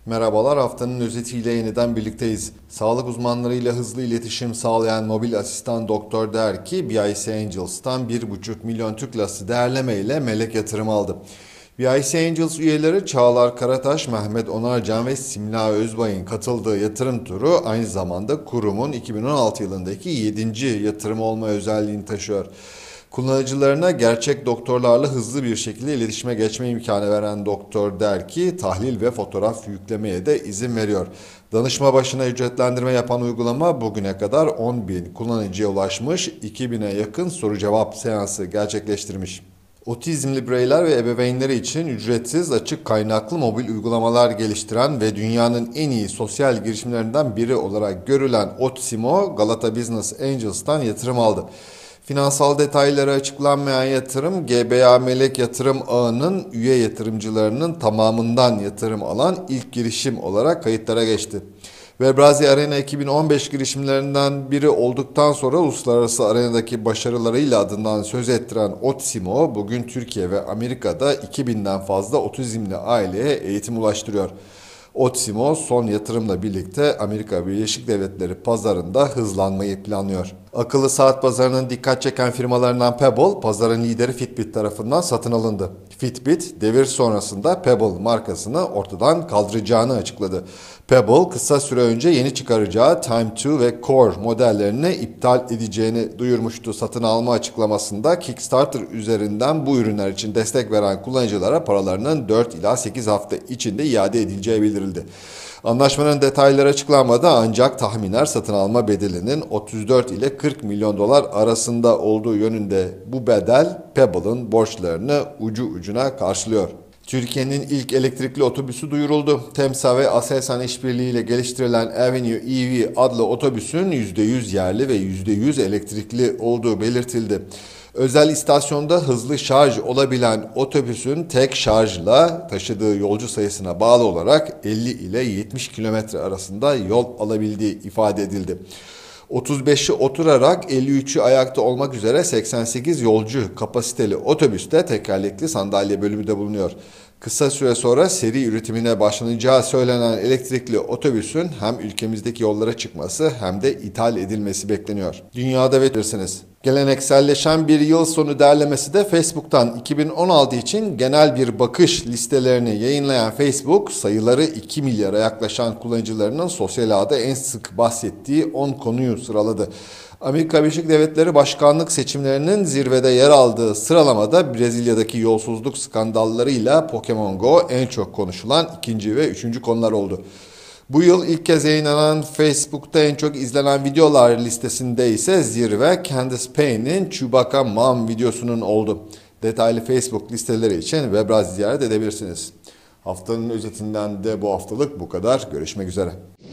Merhabalar, haftanın özetiyle yeniden birlikteyiz. Sağlık uzmanlarıyla hızlı iletişim sağlayan mobil asistan doktor der ki BIC Angels'tan 1,5 milyon Türk lirası değerleme ile melek yatırım aldı. BIC Angels üyeleri Çağlar Karataş, Mehmet Onarcan ve Simla Özbay'ın katıldığı yatırım turu aynı zamanda kurumun 2016 yılındaki 7. yatırım olma özelliğini taşıyor. Kullanıcılarına gerçek doktorlarla hızlı bir şekilde iletişime geçme imkanı veren doktor der ki tahlil ve fotoğraf yüklemeye de izin veriyor. Danışma başına ücretlendirme yapan uygulama bugüne kadar 10 bin kullanıcıya ulaşmış, 2000'e yakın soru cevap seansı gerçekleştirmiş. Otizmli bireyler ve ebeveynleri için ücretsiz açık kaynaklı mobil uygulamalar geliştiren ve dünyanın en iyi sosyal girişimlerinden biri olarak görülen Otsimo, Galata Business Angels'tan yatırım aldı. Finansal detayları açıklanmayan yatırım, GBA Melek Yatırım Ağı'nın üye yatırımcılarının tamamından yatırım alan ilk girişim olarak kayıtlara geçti. Webrazi Arena 2015 girişimlerinden biri olduktan sonra uluslararası arenadaki başarılarıyla adından söz ettiren Otsimo, bugün Türkiye ve Amerika'da 2000'den fazla otizmli aileye eğitim ulaştırıyor. Otsimo son yatırımla birlikte Amerika Birleşik Devletleri pazarında hızlanmayı planlıyor. Akıllı saat pazarının dikkat çeken firmalarından Pebble, pazarın lideri Fitbit tarafından satın alındı. Fitbit, devir sonrasında Pebble markasını ortadan kaldıracağını açıkladı. Pebble, kısa süre önce yeni çıkaracağı Time 2 ve Core modellerini iptal edeceğini duyurmuştu. Satın alma açıklamasında Kickstarter üzerinden bu ürünler için destek veren kullanıcılara paralarının 4 ila 8 hafta içinde iade edileceği bildirildi. Anlaşmanın detayları açıklanmadı ancak tahminen satın alma bedelinin 34 ile 40 milyon dolar arasında olduğu yönünde. Bu bedel Pebble'ın borçlarını ucu ucuna karşılıyor. Türkiye'nin ilk elektrikli otobüsü duyuruldu. Temsa ve Aselsan işbirliğiyle geliştirilen Avenue EV adlı otobüsün %100 yerli ve %100 elektrikli olduğu belirtildi. Özel istasyonda hızlı şarj olabilen otobüsün tek şarjla taşıdığı yolcu sayısına bağlı olarak 50 ile 70 kilometre arasında yol alabildiği ifade edildi. 35'i oturarak 53'ü ayakta olmak üzere 88 yolcu kapasiteli otobüste tekerlekli sandalye bölümü de bulunuyor. Kısa süre sonra seri üretimine başlanacağı söylenen elektrikli otobüsün hem ülkemizdeki yollara çıkması hem de ithal edilmesi bekleniyor. Dünyada ve bilirsiniz. Gelenekselleşen bir yıl sonu derlemesi de Facebook'tan 2016 için genel bir bakış listelerini yayınlayan Facebook, sayıları 2 milyara yaklaşan kullanıcılarının sosyal ağda en sık bahsettiği 10 konuyu sıraladı. Amerika Birleşik Devletleri başkanlık seçimlerinin zirvede yer aldığı sıralamada Brezilya'daki yolsuzluk skandallarıyla Pokemon Go en çok konuşulan ikinci ve üçüncü konular oldu. Bu yıl ilk kez yayınlanan Facebook'ta en çok izlenen videolar listesinde ise zirve Candace Payne'in Chewbacca Mom videosunun oldu. Detaylı Facebook listeleri için Webrazi ziyaret edebilirsiniz. Haftanın özetinden de bu haftalık bu kadar. Görüşmek üzere.